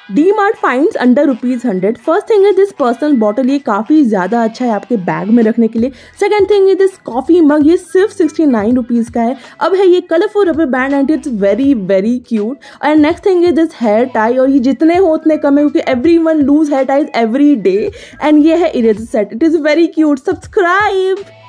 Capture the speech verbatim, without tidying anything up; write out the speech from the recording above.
D Mart finds under rupees hundred. First thing is this personal bottle, ये काफी ज्यादा अच्छा है आपके बैग में रखने के लिए। Second thing is this coffee mug, ये सिर्फ सिक्सटी नाइन रुपीज का है। अब है ये colourful rubber band and it's very very cute. And next thing is this hair tie, और ये जितने हो उतने कम है क्योंकि everyone lose hair ties every day. And ये है eraser set, it is very cute. Subscribe.